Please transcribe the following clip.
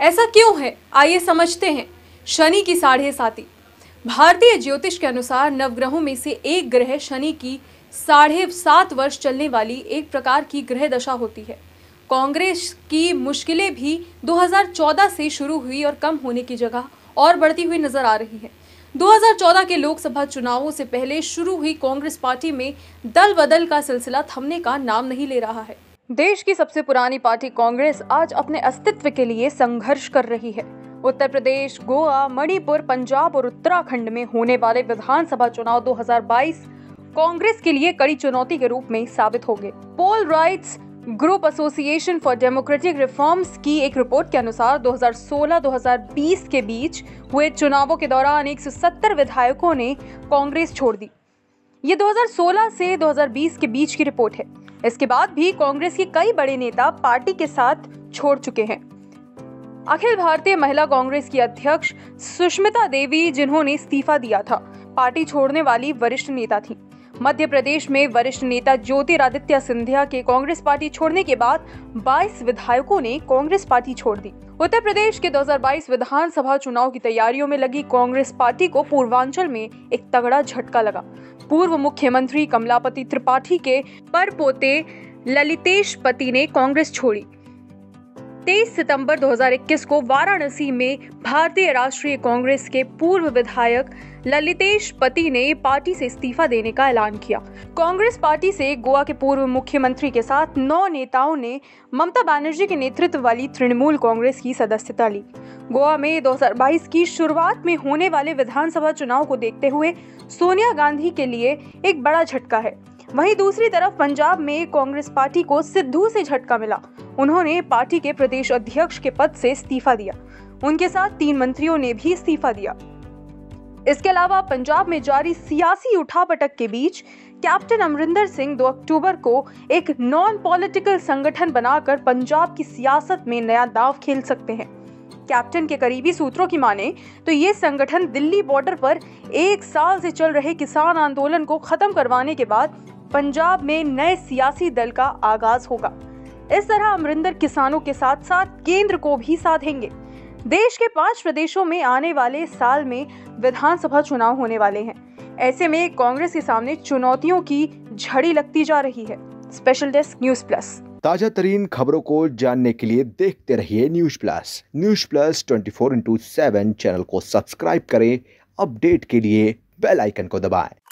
ऐसा क्यों है, आइए समझते हैं। शनि की साढ़े साती। भारतीय ज्योतिष के अनुसार नवग्रहों में से एक ग्रह शनि की 7.5 वर्ष चलने वाली एक प्रकार की ग्रह दशा होती है। कांग्रेस की मुश्किलें भी 2014 से शुरू हुई और कम होने की जगह और बढ़ती हुई नजर आ रही है। 2014 के लोकसभा चुनावों से पहले शुरू हुई कांग्रेस पार्टी में दल बदल का सिलसिला थमने का नाम नहीं ले रहा है। देश की सबसे पुरानी पार्टी कांग्रेस आज अपने अस्तित्व के लिए संघर्ष कर रही है। उत्तर प्रदेश, गोवा, मणिपुर, पंजाब और उत्तराखंड में होने वाले विधानसभा चुनाव 2022 कांग्रेस के लिए कड़ी चुनौती के रूप में साबित होंगे। Poll rights group association for democratic reforms की एक रिपोर्ट के अनुसार 2016-2020 के बीच हुए चुनावों के दौरान 170 विधायकों ने कांग्रेस छोड़ दी। ये 2016 से 2020 के बीच की रिपोर्ट है। इसके बाद भी कांग्रेस के कई बड़े नेता पार्टी के साथ छोड़ चुके हैं। अखिल भारतीय महिला कांग्रेस की अध्यक्ष सुष्मिता देवी, जिन्होंने इस्तीफा दिया था, पार्टी छोड़ने वाली वरिष्ठ नेता थी। मध्य प्रदेश में वरिष्ठ नेता ज्योतिरादित्य सिंधिया के कांग्रेस पार्टी छोड़ने के बाद 22 विधायकों ने कांग्रेस पार्टी छोड़ दी। उत्तर प्रदेश के 2022 विधानसभा चुनाव की तैयारियों में लगी कांग्रेस पार्टी को पूर्वांचल में एक तगड़ा झटका लगा। पूर्व मुख्यमंत्री कमलापति त्रिपाठी के परपोते ललितेश पति ने कांग्रेस छोड़ी। 23 सितंबर 2021 को वाराणसी में भारतीय राष्ट्रीय कांग्रेस के पूर्व विधायक ललितेश पति ने पार्टी से इस्तीफा देने का ऐलान किया। कांग्रेस पार्टी से गोवा के पूर्व मुख्यमंत्री के साथ 9 नेताओं ने ममता बनर्जी के नेतृत्व वाली तृणमूल कांग्रेस की सदस्यता ली। गोवा में 2022 की शुरुआत में होने वाले विधानसभा चुनाव को देखते हुए सोनिया गांधी के लिए एक बड़ा झटका है। वहीं दूसरी तरफ पंजाब में कांग्रेस पार्टी को सिद्धू से झटका मिला। उन्होंने पार्टी के प्रदेश अध्यक्ष के पद से इस्तीफा दिया। उनके साथ 3 मंत्रियों ने भी इस्तीफा दिया। इसके अलावा पंजाब में जारी सियासी उठापटक के बीच कैप्टन अमरिंदर सिंह 2 अक्टूबर को एक नॉन पॉलिटिकल संगठन बनाकर पंजाब की सियासत में नया दांव खेल सकते हैं। कैप्टन के करीबी सूत्रों की माने तो ये संगठन दिल्ली बॉर्डर पर 1 साल से चल रहे किसान आंदोलन को खत्म करवाने के बाद पंजाब में नए सियासी दल का आगाज होगा। इस तरह अमरिंदर किसानों के साथ साथ केंद्र को भी साधेंगे। देश के 5 प्रदेशों में आने वाले साल में विधानसभा चुनाव होने वाले हैं। ऐसे में कांग्रेस के सामने चुनौतियों की झड़ी लगती जा रही है। Special desk news plus. ताजा तरीन खबरों को जानने के लिए देखते रहिए news plus. News plus 24/7 channel को सब्सक्राइब करें। अपडेट के लिए बेल आइकन को दबाएं।